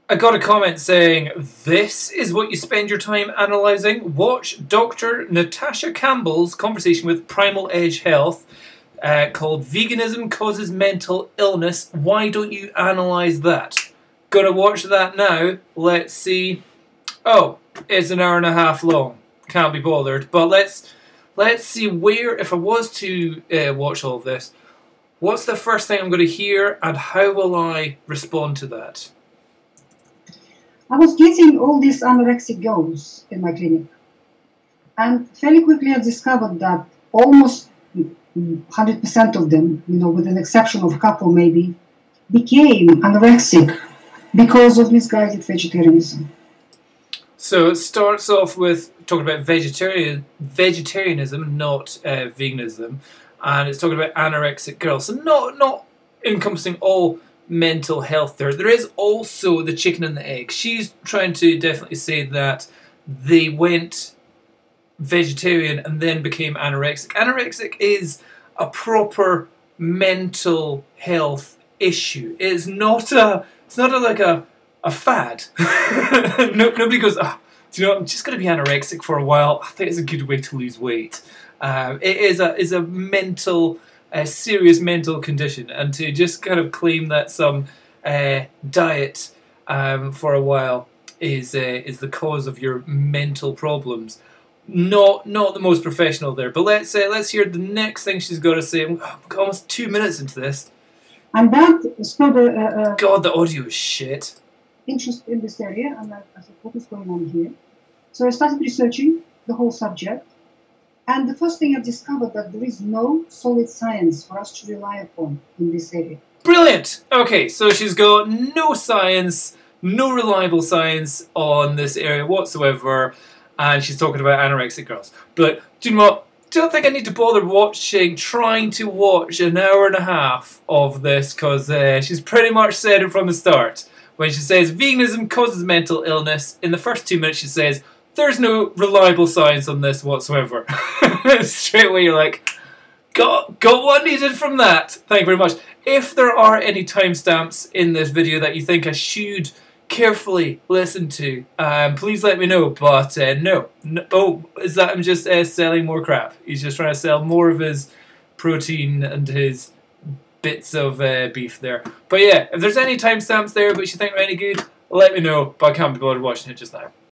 I got a comment saying, this is what you spend your time analysing? Watch Dr. Natasha Campbell's conversation with Primal Edge Health called Veganism Causes Mental Illness. Why don't you analyse that? Gonna watch that now. Let's see. Oh, it's an hour and a half long. Can't be bothered. But let's see where, if I was to watch all of this, what's the first thing I'm going to hear and how will I respond to that? I was getting all these anorexic girls in my clinic, and fairly quickly I discovered that almost 100% of them, with an exception of a couple maybe, became anorexic because of misguided vegetarianism. So it starts off with talking about vegetarianism, not veganism, and it's talking about anorexic girls. So not encompassing all mental health there. There is also the chicken and the egg. She's trying to definitely say that they went vegetarian and then became anorexic. Anorexic is a proper mental health issue. It's not like a fad. Nobody goes, I'm just going to be anorexic for a while. I think it's a good way to lose weight. It is a mental, serious mental condition, and to just kind of claim that some diet for a while is the cause of your mental problems. Not the most professional there. But let's hear the next thing she's got to say. We're almost 2 minutes into this. And that spurred God, the audio is shit. Interest in this area, and I said, what is going on here? So I started researching the whole subject, and the first thing I discovered that there is no solid science for us to rely upon in this area. Brilliant! Okay, so she's got no science, no reliable science on this area whatsoever, and she's talking about anorexic girls. But do you know what? Don't think I need to bother trying to watch an hour and a half of this, because she's pretty much said it from the start. When she says veganism causes mental illness, in the first 2 minutes she says, there's no reliable science on this whatsoever. Straight away you're like, got what needed from that. Thank you very much. If there are any timestamps in this video that you think I should carefully listen to, please let me know. But no. Oh, is that him just selling more crap? He's just trying to sell more of his protein and his bits of beef there. But yeah, if there's any timestamps there which you think are any good, let me know. But I can't be bothered watching it just now.